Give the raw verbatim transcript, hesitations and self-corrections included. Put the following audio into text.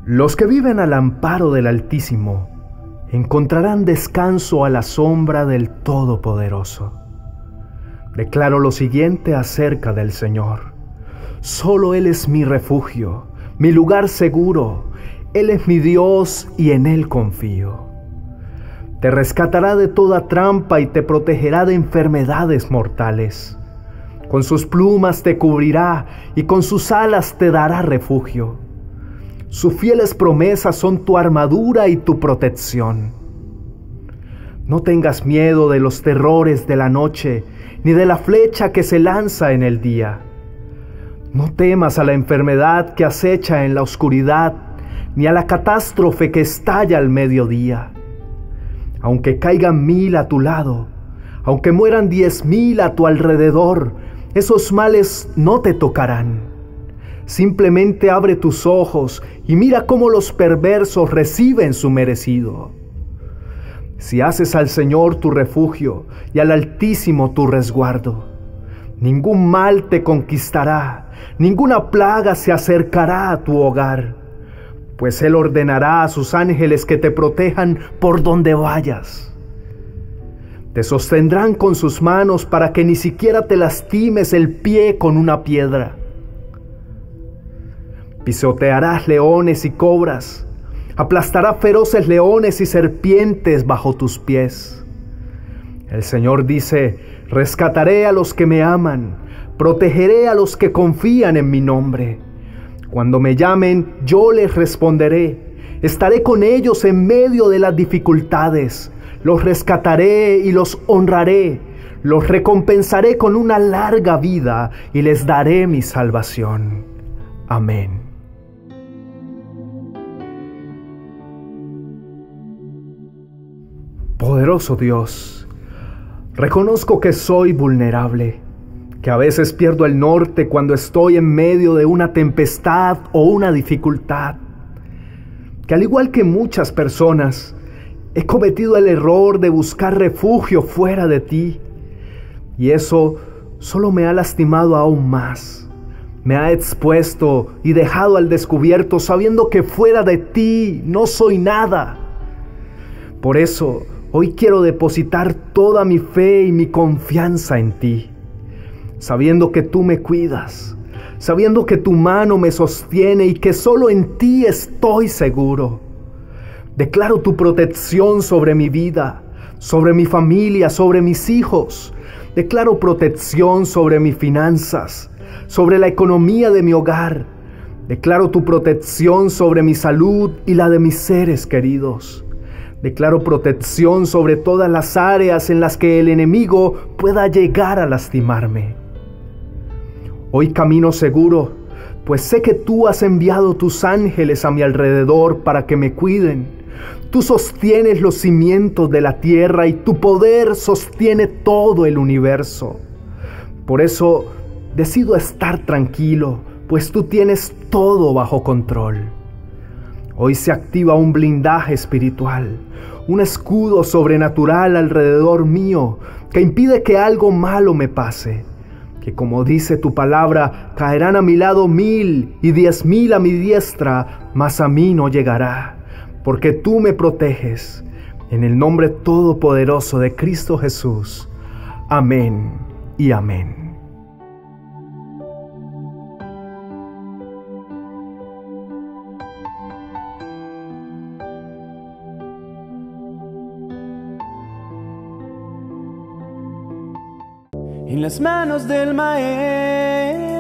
Los que viven al amparo del Altísimo encontrarán descanso a la sombra del Todopoderoso. Declaro lo siguiente acerca del Señor. Solo Él es mi refugio, mi lugar seguro. Él es mi Dios y en Él confío. Te rescatará de toda trampa y te protegerá de enfermedades mortales. Con sus plumas te cubrirá y con sus alas te dará refugio. Sus fieles promesas son tu armadura y tu protección. No tengas miedo de los terrores de la noche, ni de la flecha que se lanza en el día. No temas a la enfermedad que acecha en la oscuridad, ni a la catástrofe que estalla al mediodía. Aunque caigan mil a tu lado, aunque mueran diez mil a tu alrededor, esos males no te tocarán. Simplemente abre tus ojos y mira cómo los perversos reciben su merecido. Si haces al Señor tu refugio y al Altísimo tu resguardo, ningún mal te conquistará, ninguna plaga se acercará a tu hogar, pues Él ordenará a sus ángeles que te protejan por donde vayas. Te sostendrán con sus manos para que ni siquiera te lastimes el pie con una piedra. Pisotearás leones y cobras, aplastarás feroces leones y serpientes bajo tus pies. El Señor dice: rescataré a los que me aman, protegeré a los que confían en mi nombre. Cuando me llamen, yo les responderé. Estaré con ellos en medio de las dificultades. Los rescataré y los honraré. Los recompensaré con una larga vida y les daré mi salvación. Amén. Poderoso Dios, reconozco que soy vulnerable, que a veces pierdo el norte cuando estoy en medio de una tempestad o una dificultad, que al igual que muchas personas, he cometido el error de buscar refugio fuera de ti, y eso solo me ha lastimado aún más. Me ha expuesto y dejado al descubierto sabiendo que fuera de ti no soy nada. Por eso, hoy quiero depositar toda mi fe y mi confianza en ti, sabiendo que tú me cuidas, sabiendo que tu mano me sostiene y que solo en ti estoy seguro. Declaro tu protección sobre mi vida, sobre mi familia, sobre mis hijos. Declaro protección sobre mis finanzas, sobre la economía de mi hogar. Declaro tu protección sobre mi salud y la de mis seres queridos. Declaro protección sobre todas las áreas en las que el enemigo pueda llegar a lastimarme. Hoy camino seguro, pues sé que tú has enviado tus ángeles a mi alrededor para que me cuiden. Tú sostienes los cimientos de la tierra y tu poder sostiene todo el universo. Por eso decido estar tranquilo, pues tú tienes todo bajo control. Hoy se activa un blindaje espiritual, un escudo sobrenatural alrededor mío que impide que algo malo me pase. Que como dice tu palabra, caerán a mi lado mil y diez mil a mi diestra, mas a mí no llegará, porque tú me proteges. En el nombre todopoderoso de Cristo Jesús. Amén y amén. En las manos del Maestro